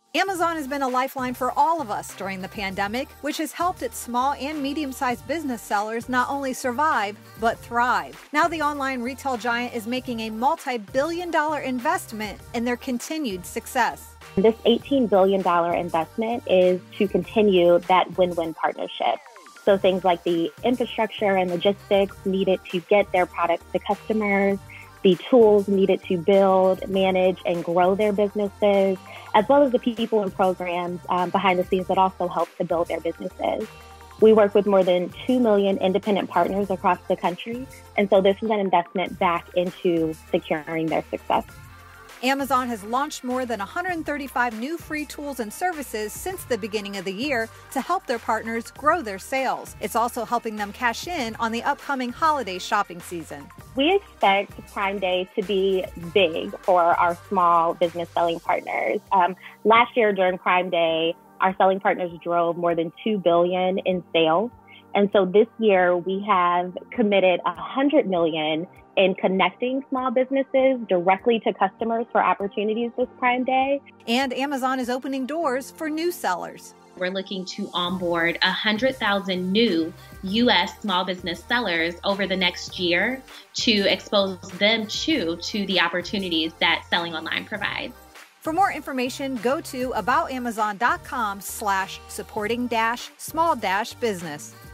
Amazon has been a lifeline for all of us during the pandemic, which has helped its small and medium-sized business sellers not only survive, but thrive. Now the online retail giant is making a multi-billion-dollar investment in their continued success. This $18 billion investment is to continue that win-win partnership. So things like the infrastructure and logistics needed to get their products to customers, the tools needed to build, manage, and grow their businesses, as well as the people and programs behind the scenes that also help to build their businesses. We work with more than 2 million independent partners across the country, and so this is an investment back into securing their success. Amazon has launched more than 135 new free tools and services since the beginning of the year to help their partners grow their sales. It's also helping them cash in on the upcoming holiday shopping season. We expect Prime Day to be big for our small business selling partners. Last year during Prime Day, our selling partners drove more than $2 billion in sales. And so this year we have committed $100 million in connecting small businesses directly to customers for opportunities this Prime Day. And Amazon is opening doors for new sellers. We're looking to onboard 100,000 new U.S. small business sellers over the next year to expose them to the opportunities that selling online provides. For more information, go to aboutamazon.com/supporting-small-business.